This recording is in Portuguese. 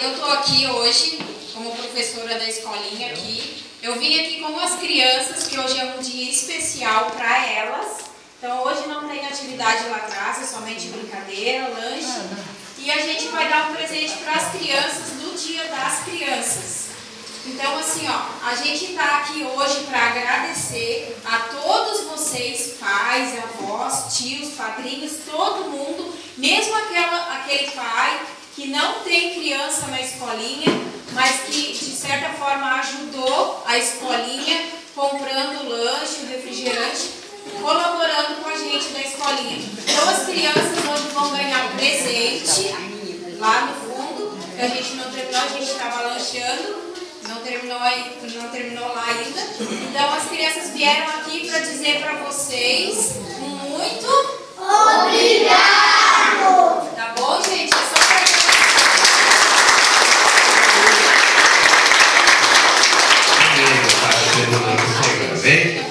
eu estou aqui hoje como professora da escolinha aqui. Eu vim aqui com as crianças, que hoje é um dia especial para elas. Então hoje não tem atividade lá atrás, é somente brincadeira, lanche. E a gente vai dar um presente para as crianças no Dia das Crianças. Então assim, ó, a gente está aqui hoje para agradecer a todos vocês, pais, avós, tios, padrinhos, todo mundo, mesmo aquele pai que não tem criança na escolinha, mas que de certa forma ajudou a escolinha comprando lanche, refrigerante, colaborando com a gente da escolinha. Então as crianças hoje vão ganhar um presente lá no fundo, que a gente não terminou, a gente estava lancheando, não terminou lá ainda. Então as crianças vieram aqui para dizer para vocês muito obrigado! Tá bom, gente? É só para